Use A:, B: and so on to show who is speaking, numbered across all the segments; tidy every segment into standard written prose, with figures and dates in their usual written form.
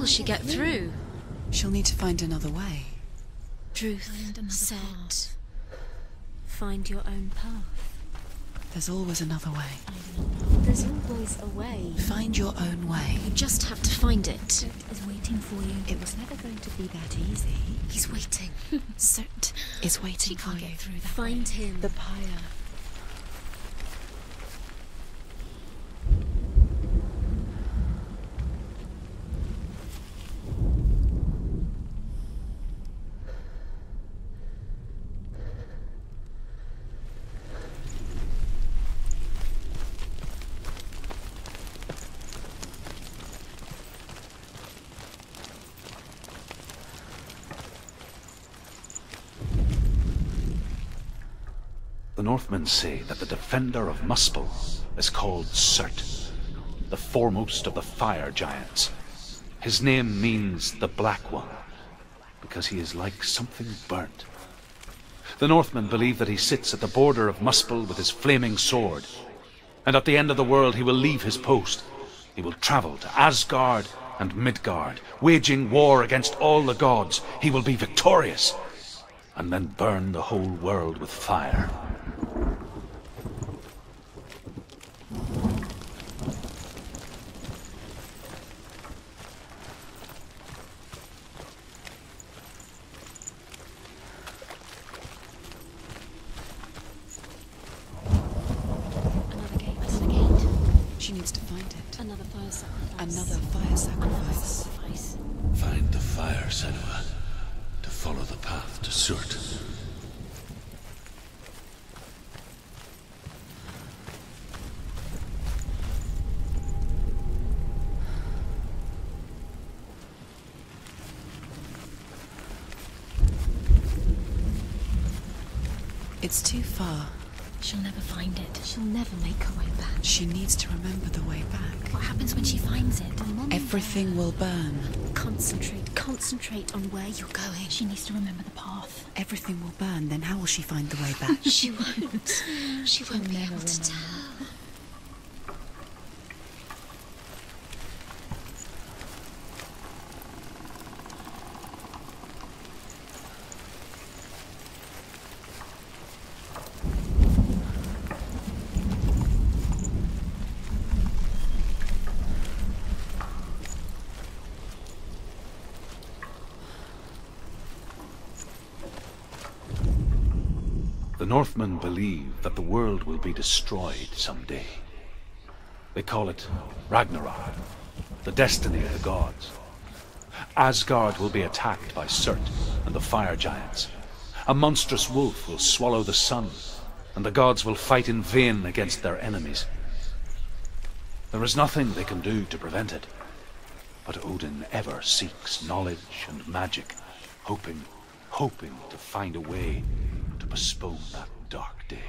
A: will she get through?
B: She'll need to find another way.
A: Druth said, find your own path.
B: There's always another way.
A: There's always a way.
B: Find your own way.
A: You just have to find it.
C: Cert is waiting for you.
B: It was never going to be that easy.
A: He's waiting.
B: Cert is waiting for you.
C: Through that
A: Find him.
B: The pyre.
D: The Northmen say that the defender of Muspel is called Cert, the foremost of the fire giants. His name means the Black One, because he is like something burnt. The Northmen believe that he sits at the border of Muspel with his flaming sword, and at the end of the world he will leave his post. He will travel to Asgard and Midgard, waging war against all the gods. He will be victorious, and then burn the whole world with fire.
A: Another gate.
B: She needs to find it.
A: Another fire sacrifice.
B: Another fire sacrifice.
A: Sacrifice.
E: Find the fire, Senua, to follow the path to Surt.
B: It's too far.
C: She'll never find it. She'll never make her way back.
B: She needs to remember the way back.
C: What happens when she finds it?
B: Everything will burn.
A: Concentrate on where you're going.
C: She needs to remember the path.
B: Everything will burn, then how will she find the way back?
A: She won't. She won't be able to tell.
D: The Northmen believe that the world will be destroyed someday. They call it Ragnarok, the destiny of the gods. Asgard will be attacked by Surt and the fire giants. A monstrous wolf will swallow the sun, and the gods will fight in vain against their enemies. There is nothing they can do to prevent it, but Odin ever seeks knowledge and magic, hoping to find a way to postpone that dark day.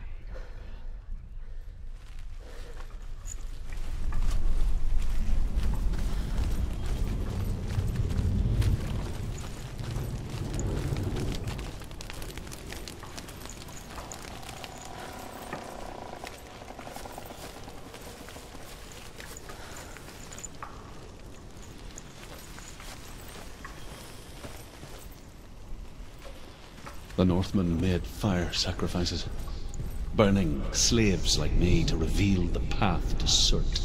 E: The Northmen made fire sacrifices, burning slaves like me to reveal the path to Surt.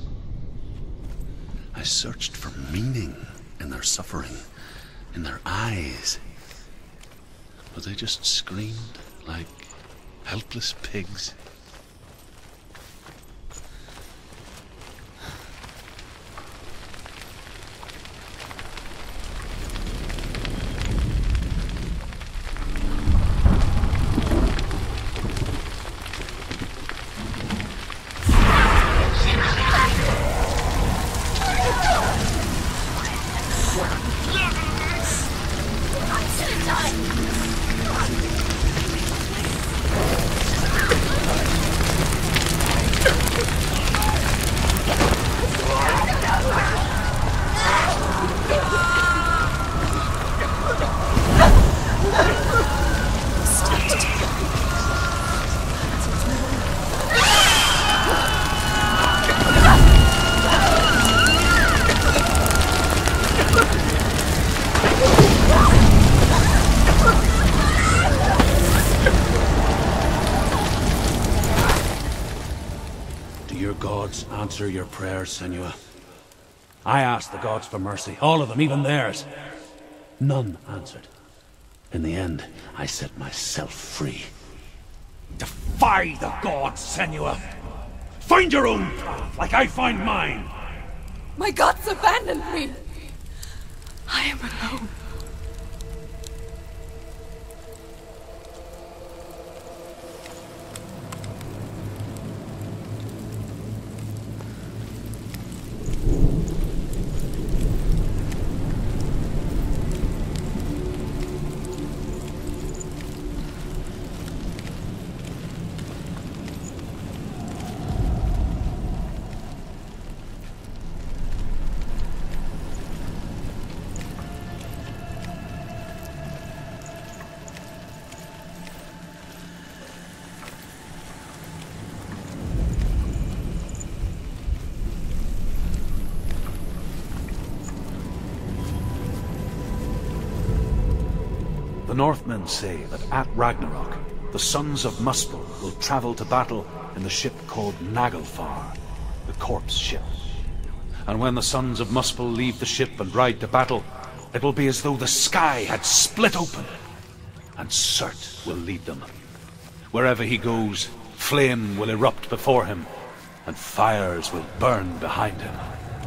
E: I searched for meaning in their suffering, in their eyes, but they just screamed like helpless pigs. answer your prayers, Senua. I asked the gods for mercy, all of them, even theirs. None answered. In the end, I set myself free. Defy the gods, Senua! Find your own path, like I find mine!
F: My gods abandoned me! I am alone.
D: The Northmen say that at Ragnarok, the sons of Muspel will travel to battle in the ship called Naglfar, the corpse ship. And when the sons of Muspel leave the ship and ride to battle, it will be as though the sky had split open, and Surt will lead them. Wherever he goes, flame will erupt before him, and fires will burn behind him.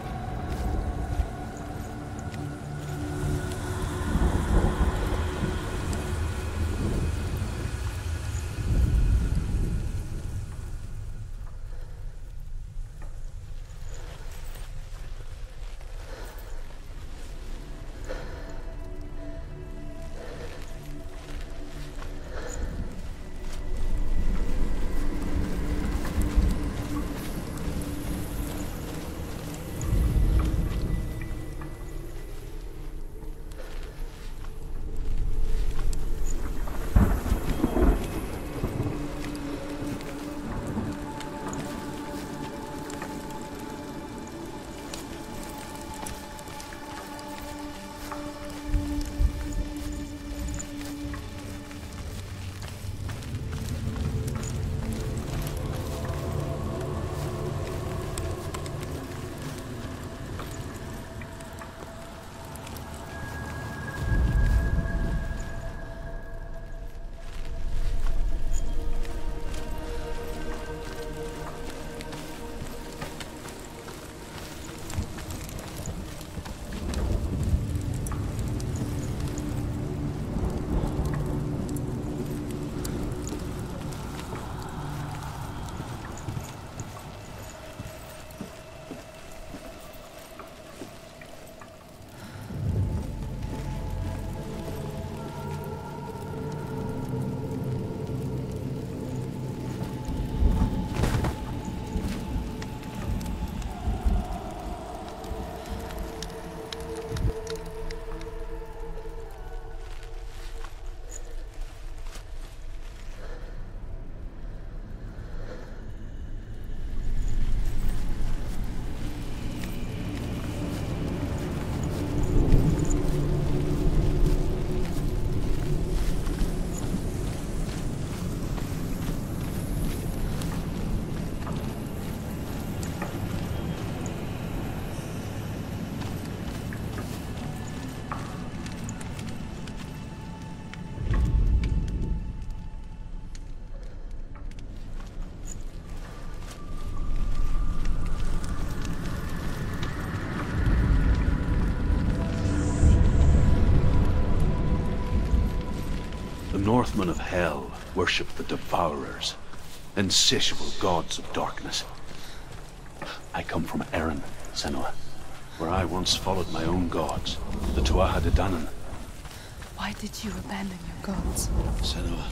D: Northmen of Hell worship the Devourers, insatiable gods of darkness. I come from Erin, Senua, where I once followed my own gods, the Tuatha De Danann.
F: Why did you abandon your gods?
E: Senua,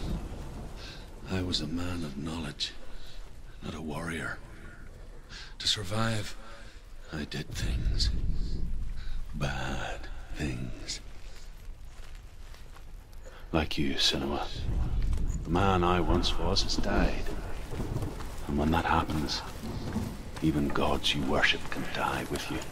E: I was a man of knowledge, not a warrior. To survive, I did things. Bad things. Like you, Senua. The man I once was has died. And when that happens, even gods you worship can die with you.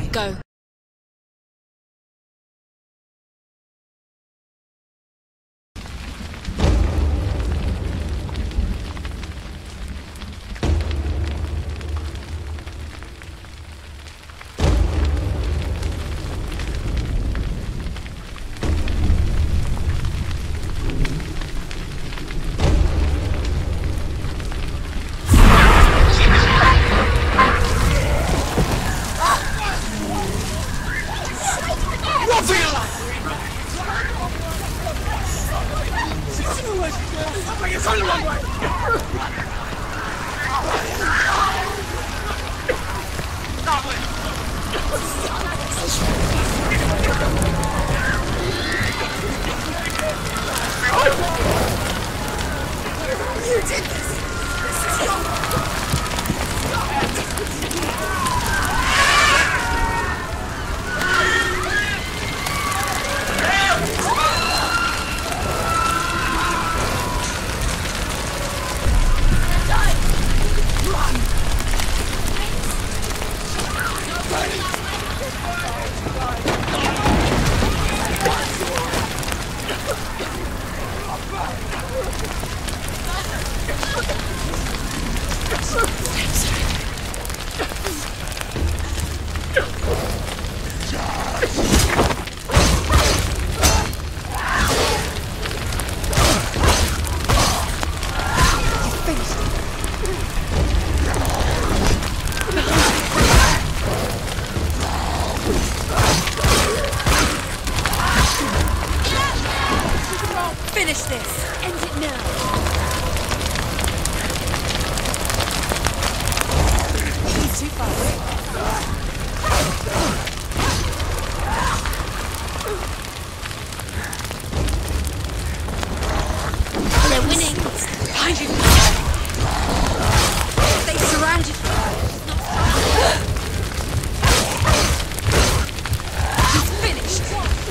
A: Go.
F: Finish this! End it now! He's too far away.
A: They're winning.
F: Behind you! They surrounded you! He's finished!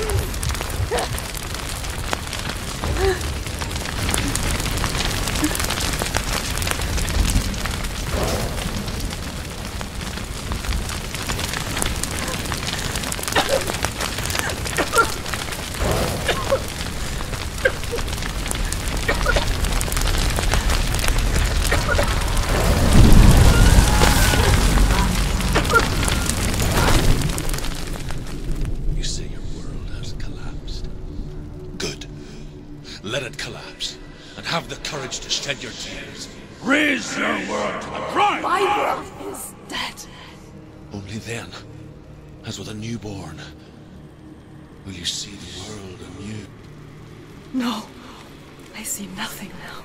E: You say your world has collapsed. Good. Let it collapse, and have the courage to shed your tears. Raise your world to the prime!
F: My world is dead.
E: Only then, as with a newborn, will you see the world anew.
F: No, I see nothing now.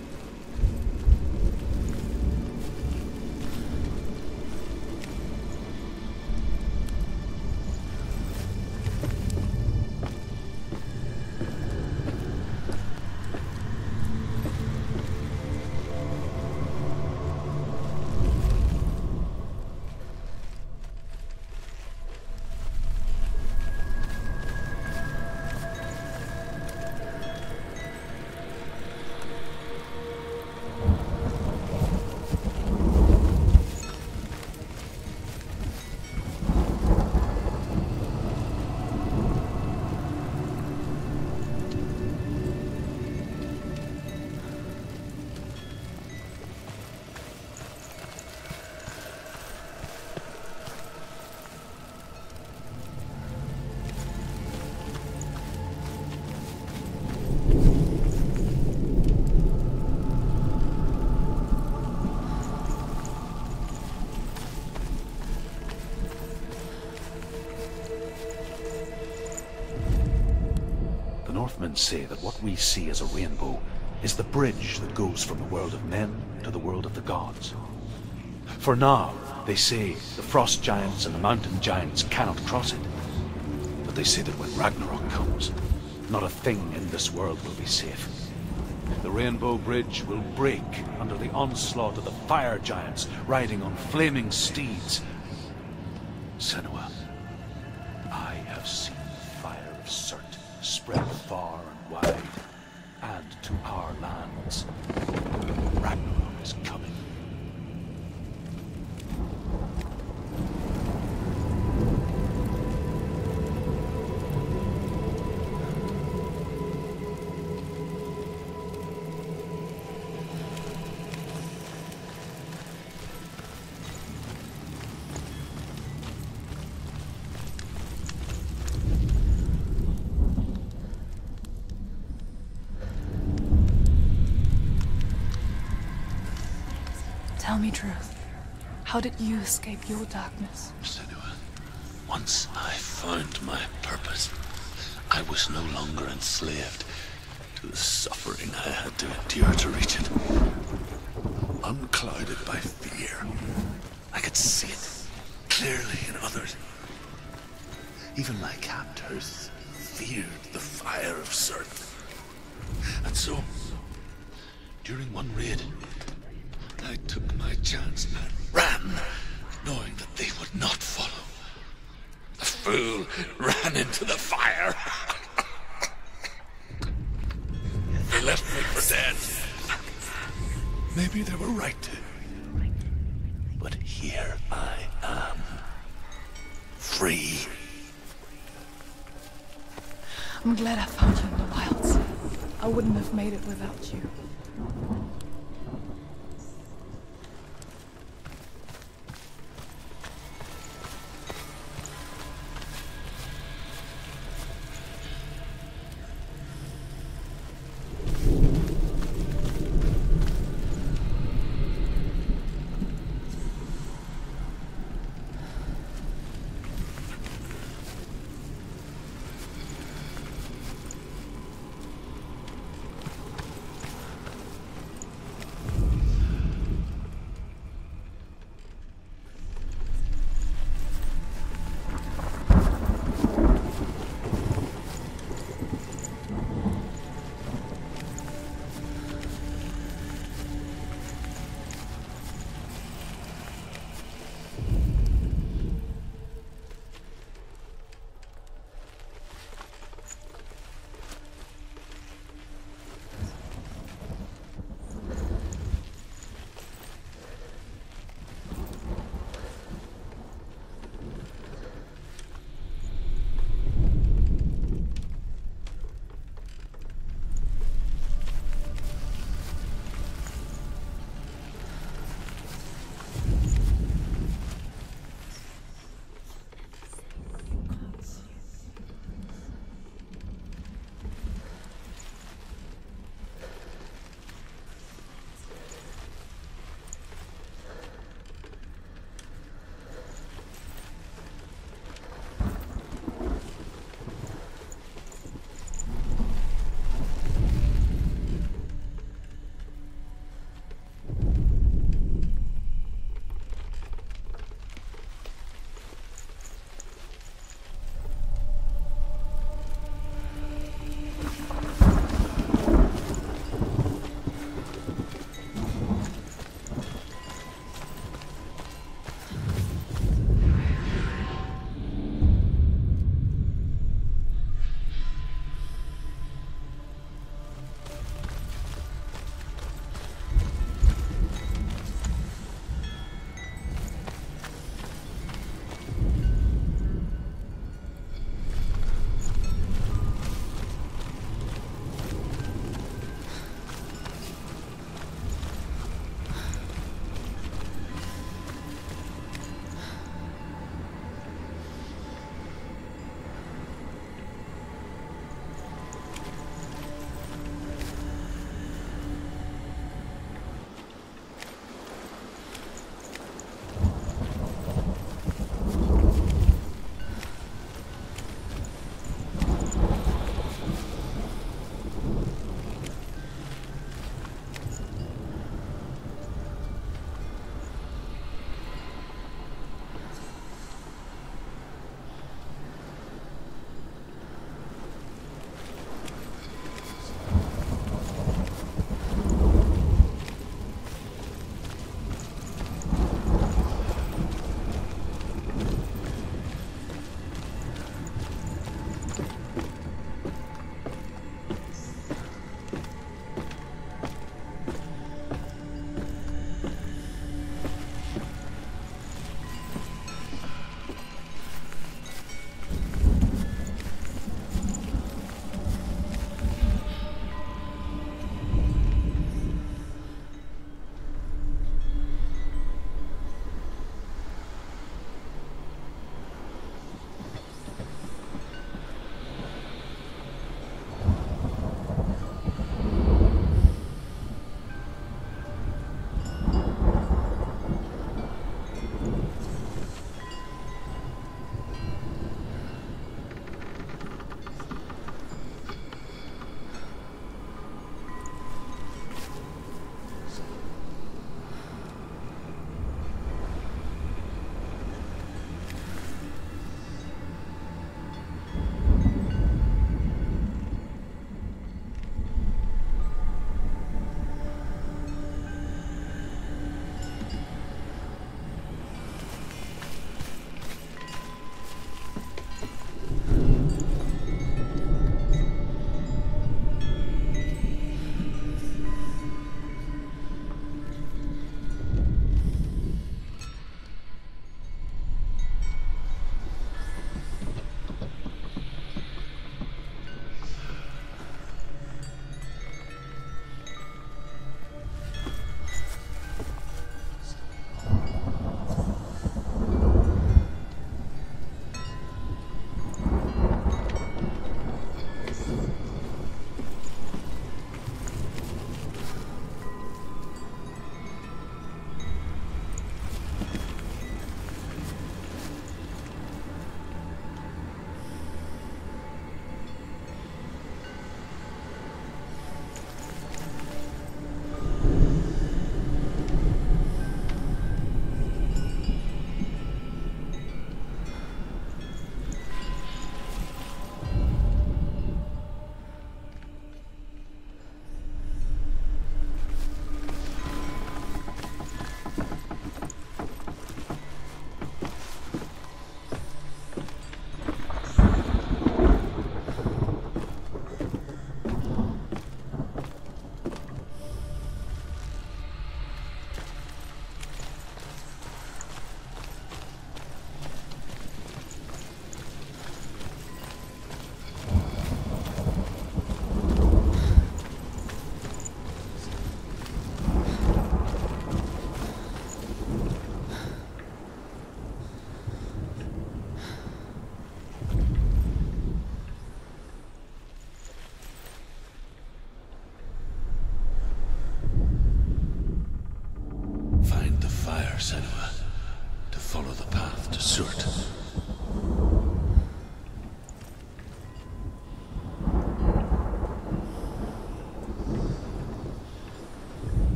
D: Northmen say that what we see as a rainbow is the bridge that goes from the world of men to the world of the gods. For now, they say, the frost giants and the mountain giants cannot cross it. But they say that when Ragnarok comes, not a thing in this world will be safe. The Rainbow Bridge will break under the onslaught of the fire giants riding on flaming steeds. Senua, I have seen the fire of Surt spread far and wide, and to our lands. Ragnarok is coming.
F: Tell me truth. How did you escape your darkness?
E: Senua, once I found my purpose, I was no longer enslaved to the suffering I had to endure to reach it. Unclouded by fear, I could see it clearly in others. Even my captors feared the fire of Cirth. And so, during one raid, I took my chance and ran, knowing that they would not follow. The fool ran into the fire. They left me for dead. Maybe they were right to. But here I am. Free.
F: I'm glad I found you in the wilds. I wouldn't have made it without you.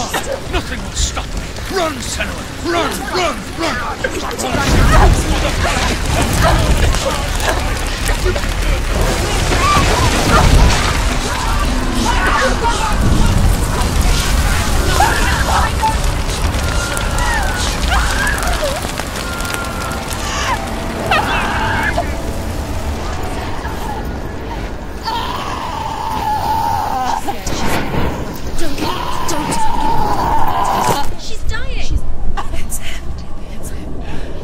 D: on! Nothing will stop me! Run, Senua! Run, run,
C: She's dying!
B: It's him. It's him.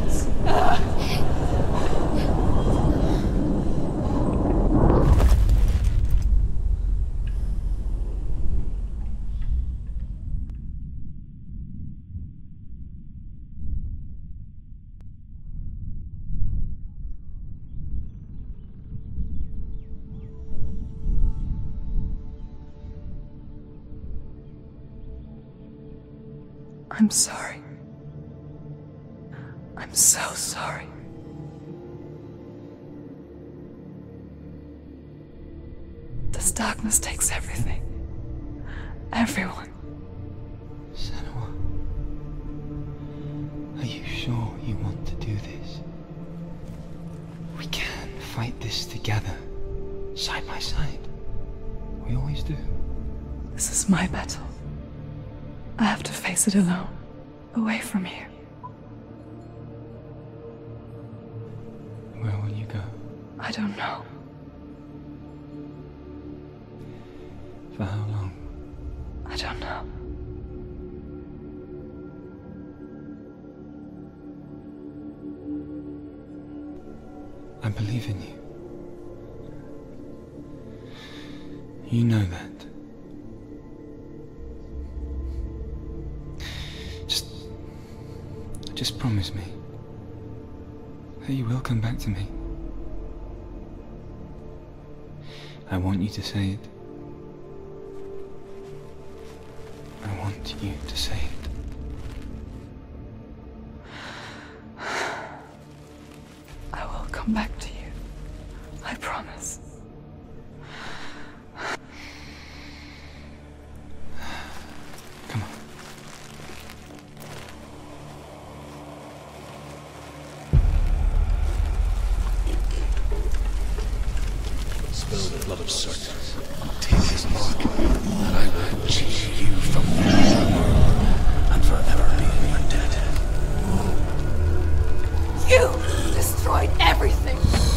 F: I'm sorry. I'm so sorry. This darkness takes everything. Everyone.
G: Senua, are you sure you want to do this? We can fight this together, side by side. We always do.
F: This is my battle. I have to face it alone, away from here.
G: Where will you go?
F: I don't know.
G: For how long?
F: I don't know.
G: I believe in you. You know that. Just promise me that you will come back to me. I want you to say it. I want you to say it.
F: I will come back to you. I promise.
G: Come on.
D: Spill the blood of Certes. Take his mark, and I will change you from the world and forever be in your debt.
F: You destroyed everything!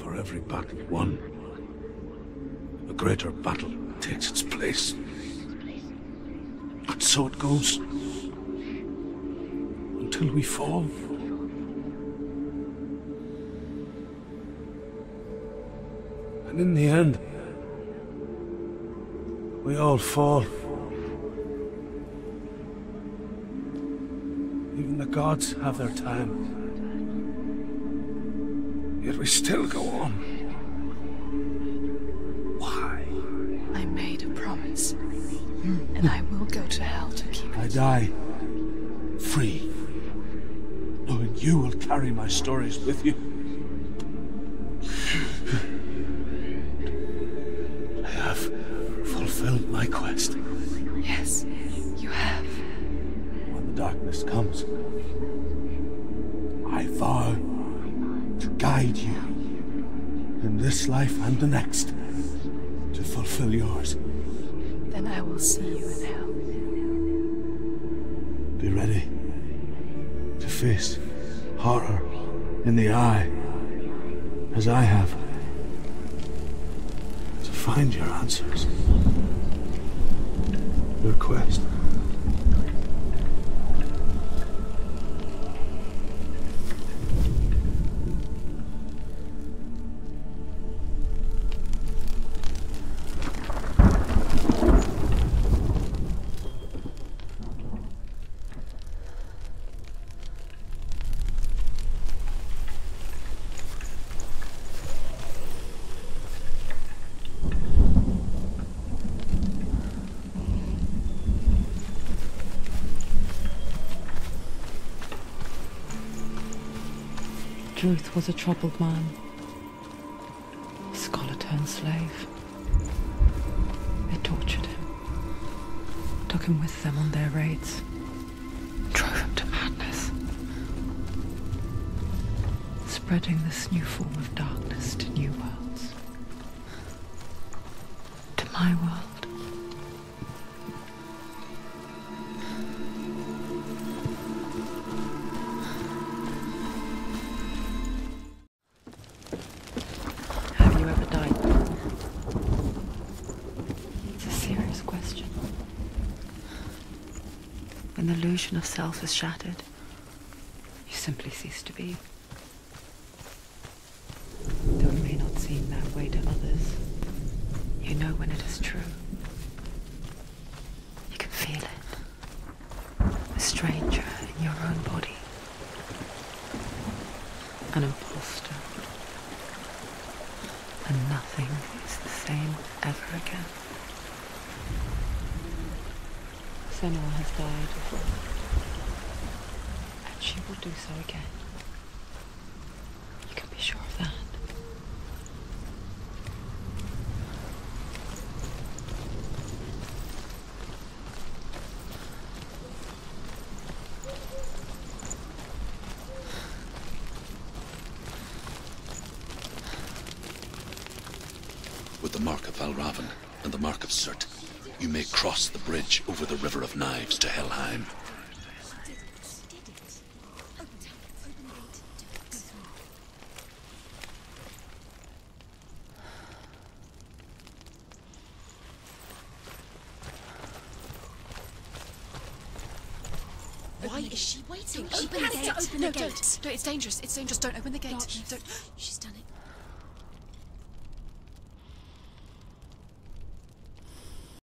E: For every battle won, a greater battle takes its place. And so it goes. Until we fall. And in the end, we all fall. Even the gods have their time. Yet we still go on. Why?
F: I made a promise, and I will go to hell to keep
E: I
F: it.
E: die free, knowing you will carry my stories with you. I have fulfilled my quest.
F: Yes, you have.
E: When the darkness comes, I vow to guide you in this life and the next to fulfill yours.
F: Then I will see you in hell.
E: Be ready to face horror in the eye, as I have, to find your answers. Your quest.
F: Druth was a troubled man, a scholar turned slave. They tortured him, took him with them on their raids, drove him to madness, spreading this new form of darkness to new worlds, to my world. Have you ever died? It's a serious question. When the illusion of self is shattered, you simply cease to be. Though it may not seem that way to others, you know when it is true. You can feel it. A stranger in your own body. An imposter. And nothing is the same ever again. Senua has died, and she will do so again. You can be sure of that.
H: With the mark of Valravan and the mark of Surt, you may cross the bridge over the River of Knives to Helheim.
A: Why is she waiting?
C: She
A: Open the
C: has to
A: gate.
C: open
A: No,
C: the gate.
A: don't. No, it's dangerous. It's dangerous. Don't open the gate.
C: No,
A: Don't. She's done it.